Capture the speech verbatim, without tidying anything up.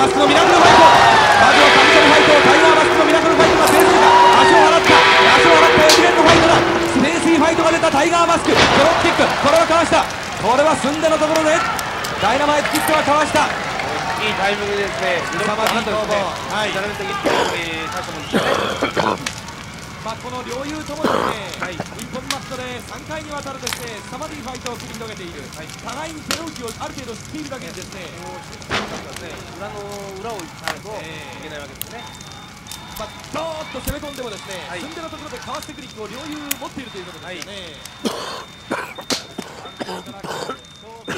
マスクのミラクルファイト、まずはカミソリファイト、タイガーマスクのミラクルファイトが制するか。足を払った足を払った駅伝のファイトだ。スペーシーファイトが出たタイガーマスク、ドロップキック、これはかわした。これは寸でのところでダイナマイトキックはかわした。 いいタイミングでですね、 凄まじい攻防、 はい、ダメ的に大したもんですよね。 まあこの両雄ともですね、はい、日本マットでさんかいにわたるですね、凄まじいファイトを繰り広げている、はい、互いに手の内をある程度知っているだけにですね、 裏の裏を行かないといけないわけですね。 まあドーッと攻め込んでもですね、 はい、 寸でのところでかわすテクニックを両雄持っているということですよね。